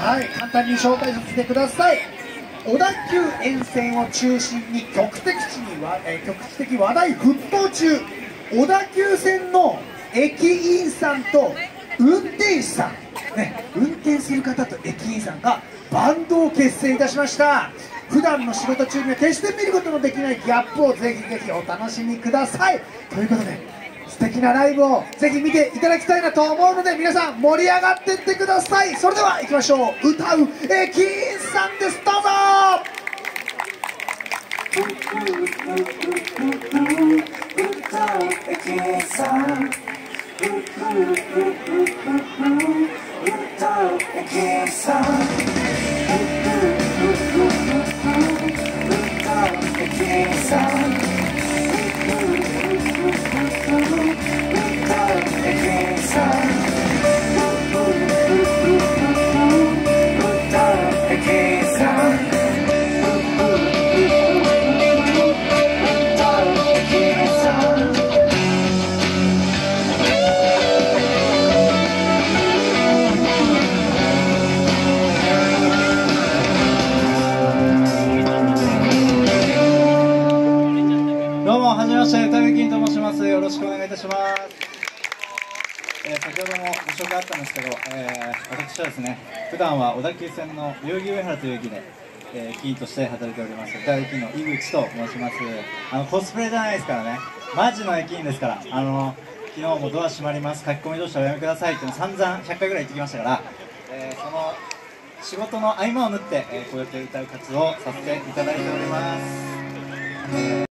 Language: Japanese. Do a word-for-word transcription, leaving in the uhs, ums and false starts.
はい、簡単に紹介させてください。小田急沿線を中心に局的地には、えー、局地的話題沸騰中、小田急線の駅員さんと運転士さん、ね、運転する方と駅員さんがバンドを結成いたしました。普段の仕事中には決して見ることのできないギャップをぜひぜひお楽しみください。ということで素敵なライブをぜひ見ていただきたいなと思うので、皆さん盛り上がっていってください。それでは行きましょう。歌う駅員さんです。どうぞ。歌う駅員さん、歌う駅員さん、駅員さん、 どうも、はじめまして、歌う駅員と申します。よろしくお願いいたします。えー、先ほどもご紹介あったんですけど、えー、私はですね、普段は小田急線の代々木上原という駅で、えー、駅員として働いております。歌う駅員の井口と申します。あのコスプレじゃないですからね、マジの駅員ですから、あの昨日もドア閉まります、書き込み同士はおやめくださいっていうの散々ひゃっかいぐらい言ってきましたから、えー、その仕事の合間を縫って、えー、こうやって歌う活動をさせていただいております。えー